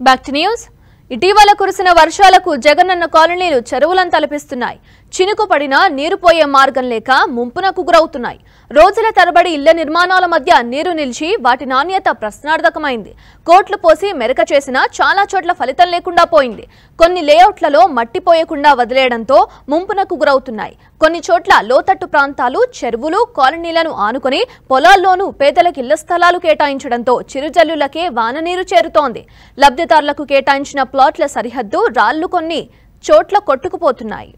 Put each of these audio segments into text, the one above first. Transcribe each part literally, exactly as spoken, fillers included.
Back to news. ఇటీవల కురిసిన వర్షాలకు జగనన్న కాలనీలు చెరువులను తలపిస్తున్నాయి. చినుకు పడినా నీరు పోయే మార్గం లేక ముంపునకు గురవుతున్నాయి. రోజుల తరబడి ఇళ్ల నిర్మాణాల మధ్య నీరు నిలిచి వాటి నాణ్యత ప్రశ్నార్థకమైంది. కోట్లు పోసి మెరక చేసినా చాలా చోట్ల ఫలితం లేకుండా పోయింది. కొన్ని లేఅవుట్లలో మట్టి పోయకుండా వదిలేయడంతో ముంపునకు గురవుతున్నాయి. కొన్ని చోట్ల లోతట్టు ప్రాంతాలు, చెరువులు, కాలనీలను ఆనుకొని పొలాల్లోనూ పేదలకు ఇళ్ల స్థలాలు కేటాయించడంతో చిరుజల్లులకే వాన నీరు చేరుతోంది. లబ్ధిదారులకు కేటాయించిన ప్లాట్ల సరిహద్దు రాళ్లు కొన్ని చోట్ల కొట్టుకుపోతున్నాయి.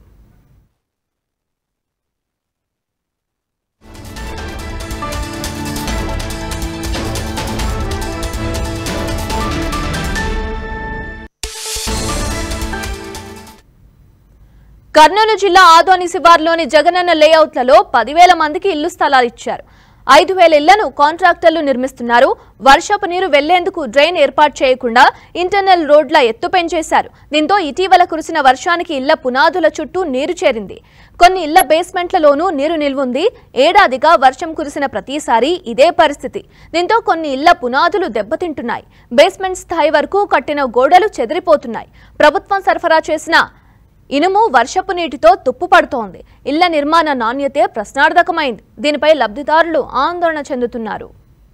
కర్నూలు జిల్లా ఆదోని శివార్లోని జగనన్న లేఅవుట్లలో పదివేల మందికి ఇల్లు స్థలాలు ఇచ్చారు. ఐదు వేల ఇళ్లను కాంట్రాక్టర్లు నిర్మిస్తున్నారు. వర్షపు నీరు వెళ్లేందుకు డ్రైన్ ఏర్పాటు చేయకుండా ఇంటర్నల్ రోడ్ల ఎత్తు పెంచేశారు. దీంతో ఇటీవల కురిసిన వర్షానికి ఇళ్ల పునాదుల చుట్టూ నీరు చేరింది. కొన్ని ఇళ్ల బేస్మెంట్లలోనూ నీరు నిల్వుంది. ఏడాదిగా వర్షం కురిసిన ప్రతిసారి ఇదే పరిస్థితి. దీంతో కొన్ని ఇళ్ల పునాదులు దెబ్బతింటున్నాయి. బేస్మెంట్ స్థాయి వరకు కట్టిన గోడలు చెదిరిపోతున్నాయి. ప్రభుత్వం సరఫరా చేసిన ఇనుము వర్షపు నీటితో తుప్పు పడుతోంది. ఇళ్ల నిర్మాణ నాణ్యతే ప్రశ్నార్థకమైంది. దీనిపై లబ్ధిదారులు ఆందోళన చెందుతున్నారు.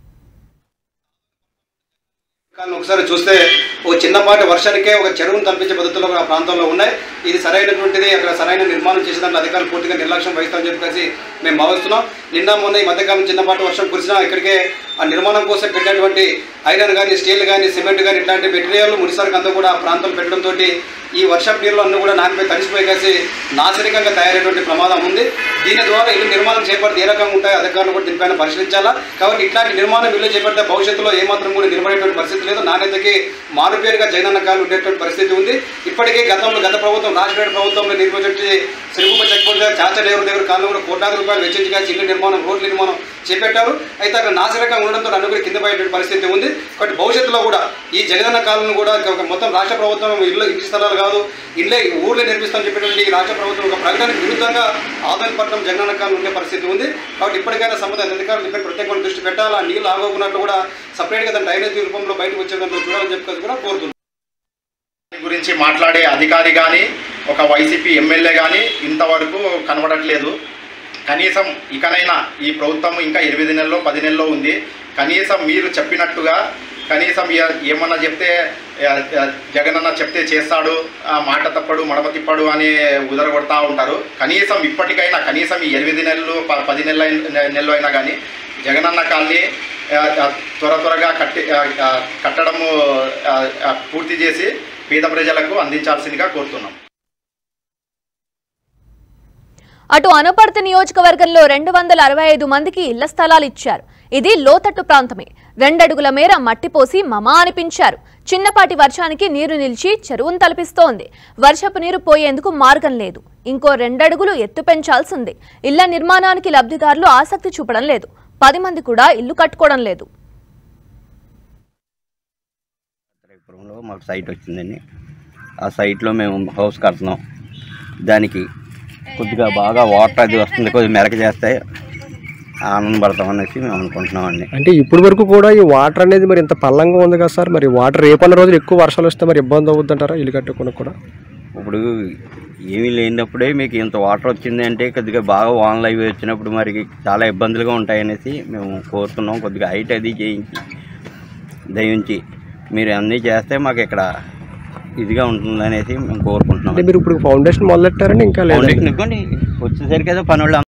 ఒకసారి చూస్తే ఓ చిన్నపాటి వర్షానికే ఒక చెరువును తలపించే పద్ధతిలో ఆ ప్రాంతంలో ఉన్నాయి. ఇది సరైనటువంటిది. అక్కడ సరైన నిర్మాణం చేసే దాంట్లో అధికారులు పూర్తిగా నిర్లక్ష్యం వహిస్తామని చెప్పేసి మేము భావిస్తున్నాం. నిన్న మొన్న ఈ మధ్యకాలం చిన్నపాటి వర్షం కురిసినా ఇక్కడికే ఆ నిర్మాణం కోసం పెట్టినటువంటి ఐరన్ కానీ, స్టీల్ కానీ, సిమెంట్ కానీ ఇట్లాంటి మెటీరియల్ ముడిసరికి అంతా కూడా ఆ ప్రాంతం పెట్టడంతో ఈ వర్షపు నీళ్ళు అన్నీ కూడా నానిపై తడిసిపోయి కాసి నాశనికంగా తయారైనటువంటి ప్రమాదం ఉంది. దీని ద్వారా ఇల్లు నిర్మాణం చేపడితే ఏ రకంగా ఉంటాయో అధికారులు కూడా దీనిపైన పరిశీలించాలా. కాబట్టి ఇట్లాంటి నిర్మాణం ఇల్లు చేపడితే భవిష్యత్తులో ఏమాత్రం కూడా నిలబడేటువంటి పరిస్థితి లేదు. నాణ్యతకి మారుపేరుగా జగనన్న కాలు ఉండేటువంటి పరిస్థితి ఉంది. ఇప్పటికే గతంలో గత ప్రభుత్వం రాష్ట్ర ప్రభుత్వంలో నిర్మించి సిరుగుప్ప చెక్పోర్ట్ దగ్గర చాచా డేవర్ దగ్గర కాలంలో కూడా కోట్లాది రూపాయలు వెచ్చించి కాసి ఇల్లు నిర్మాణం, రోడ్ల నిర్మాణం చేపట్టారు. అయితే అక్కడ నాశనకంగా ఉండడంతో అన్ని కూడా కింద పడేటువంటి పరిస్థితి ఉంది. కాబట్టి భవిష్యత్తులో కూడా ఈ జగనన్న కాలను కూడా మొత్తం రాష్ట్ర ప్రభుత్వం ఇల్లు ఇంటి స్థలాలు కాదు ఇళ్ళే ఊర్లే నిర్మిస్తామని చెప్పినటువంటి ఈ రాష్ట్ర ప్రభుత్వం ఒక ప్రకటనకు విరుద్ధంగా ఆదోనిపట్నం జగనన్న కాలం ఉండే పరిస్థితి ఉంది. కాబట్టి ఇప్పటికైనా సంబంధిత అధికారులు ఇక్కడ ప్రత్యేకమైన దృష్టి పెట్టాలి. ఆ నీళ్ళు ఆగోకున్నట్లు కూడా సపరేట్గా దాని డ్రైనేజీ రూపంలో బయటకు వచ్చేదాంట్లో చూడాలని చెప్పేసి కూడా కోరుతున్నాం. గురించి మాట్లాడే అధికారి కానీ, ఒక వైసీపీ ఎమ్మెల్యే కానీ ఇంతవరకు కనబడట్లేదు. కనీసం ఇకనైనా ఈ ప్రభుత్వం ఇంకా ఎనిమిది నెలల్లో పది నెలల్లో ఉంది. కనీసం మీరు చెప్పినట్టుగా కనీసం ఏమన్నా చెప్తే జగనన్న చెప్తే చేస్తాడు, మాట తప్పడు, మడమ తిప్పడు అని ఉదరగొడతా ఉంటారు. కనీసం ఇప్పటికైనా కనీసం ఈ ఎనిమిది నెలలు పది నెలల నెలలు అయినా కానీ జగనన్న కాలనీ త్వర త్వరగా కట్టి కట్టడము పూర్తి చేసి పేద ప్రజలకు అందించాల్సిందిగా కోరుతున్నాం. అటు అనపర్తి నియోజకవర్గంలో రెండు వందల అరవై ఐదు మందికి ఇళ్ల స్థలాలు ఇచ్చారు. ఇది లోతట్టు ప్రాంతమే. రెండడుగుల మేర మట్టిపోసి మమా అనిపించారు. చిన్నపాటి వర్షానికి నీరు నిలిచి చెరువును తలపిస్తోంది. వర్షపు నీరు పోయేందుకు మార్గం లేదు. ఇంకో రెండడుగులు ఎత్తు పెంచాల్సింది. ఇళ్ల నిర్మాణానికి లబ్ధిదారులు ఆసక్తి చూపడం లేదు. పది మంది కూడా ఇల్లు కట్టుకోవడం లేదు. మాకు సైట్ వచ్చిందండి. ఆ సైట్లో మేము హౌస్ కడుతున్నాం. దానికి కొద్దిగా బాగా వాటర్ అది వస్తుంది, కొద్దిగా మెరక చేస్తే ఆనందపడతాం అనేసి మేము అనుకుంటున్నామండి. అంటే ఇప్పటి వరకు కూడా ఈ వాటర్ అనేది మరి ఇంత పల్లంగా ఉంది కదా సార్, మరి వాటర్ రేపన్న రోజులు ఎక్కువ వర్షాలు వస్తే మరి ఇబ్బంది అవుతుంటారా ఇల్లు కట్టుకుని కూడా? ఇప్పుడు ఏమీ లేనప్పుడే మీకు ఇంత వాటర్ వచ్చింది అంటే కొద్దిగా బాగా వానలు అవి వచ్చినప్పుడు మరి చాలా ఇబ్బందులుగా ఉంటాయనేసి మేము కోరుతున్నాం. కొద్దిగా హైట్ అది చేయించి దయించి మీరు అన్నీ చేస్తే మాకు ఇక్కడ ఇదిగా ఉంటుంది అనేసి మేము కోరుకుంటున్నాం. మీరు ఇప్పుడు ఫౌండేషన్ మొదలెట్టారండి ఇంకా లేదు? వచ్చేసరికి ఏదో పనులు